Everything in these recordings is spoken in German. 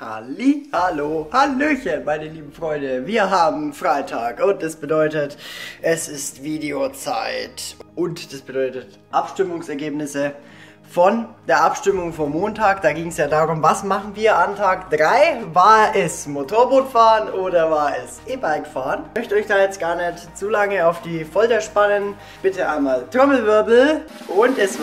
Hallo, Hallöchen, meine lieben Freunde. Wir haben Freitag und das bedeutet, es ist Videozeit. Und das bedeutet Abstimmungsergebnisse von der Abstimmung vom Montag. Da ging es ja darum, was machen wir an Tag 3? War es Motorbootfahren oder war es E-Bike fahren? Ich möchte euch da jetzt gar nicht zu lange auf die Folter spannen. Bitte einmal Trommelwirbel. Und es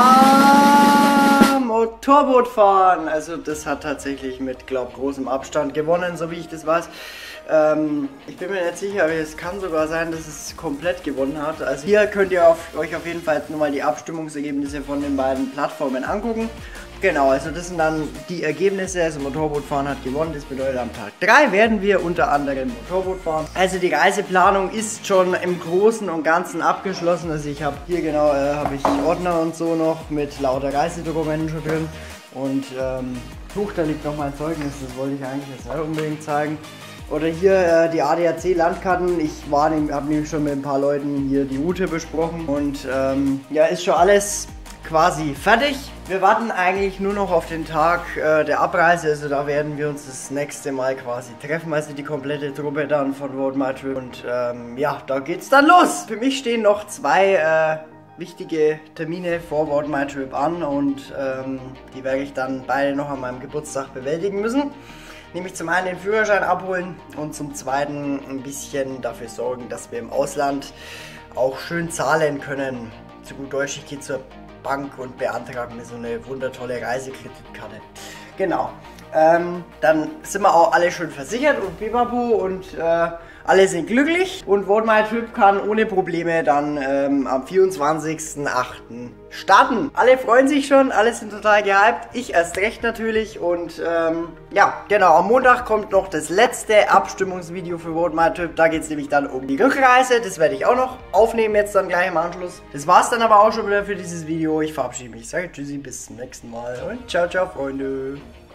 war Motorbootfahren. Also das hat tatsächlich mit, glaube ich, großem Abstand gewonnen, so wie ich das weiß. Ich bin mir nicht sicher, aber es kann sogar sein, dass es komplett gewonnen hat. Also hier könnt ihr euch auf jeden Fall nochmal die Abstimmungsergebnisse von den beiden Plattformen angucken. Genau, also das sind dann die Ergebnisse. Also Motorbootfahren hat gewonnen, das bedeutet am Tag 3 werden wir unter anderem Motorboot fahren. Also die Reiseplanung ist schon im Großen und Ganzen abgeschlossen. Also ich habe hier genau habe ich Ordner und so noch mit lauter Reisedokumenten schon drin. Und da liegt noch mein Zeugnis, das wollte ich eigentlich jetzt nicht unbedingt zeigen. Oder hier die ADAC-Landkarten. Ich habe nämlich schon mit ein paar Leuten hier die Route besprochen. Und ja, ist schon alles quasi fertig. Wir warten eigentlich nur noch auf den Tag der Abreise. Also da werden wir uns das nächste Mal quasi treffen. Also die komplette Truppe dann von Road My Trip. Und ja, da geht's dann los. Für mich stehen noch zwei wichtige Termine vor Road My Trip an. Und die werde ich dann beide noch an meinem Geburtstag bewältigen müssen. Nämlich zum einen den Führerschein abholen und zum zweiten ein bisschen dafür sorgen, dass wir im Ausland auch schön zahlen können. Zu gut Deutsch, ich gehe zur Bank und beantrage mir so eine wundertolle Reisekreditkarte. Genau. Dann sind wir auch alle schön versichert und pipapo und alle sind glücklich. Und Road My Trip kann ohne Probleme dann am 24.08. starten. Alle freuen sich schon, alle sind total gehypt. Ich erst recht natürlich. Und ja, genau, am Montag kommt noch das letzte Abstimmungsvideo für Road My Trip. Da geht es nämlich dann um die Rückreise. Das werde ich auch noch aufnehmen, jetzt dann gleich im Anschluss. Das war es dann aber auch schon wieder für dieses Video. Ich verabschiede mich, sage tschüssi, bis zum nächsten Mal und ciao, ciao, Freunde.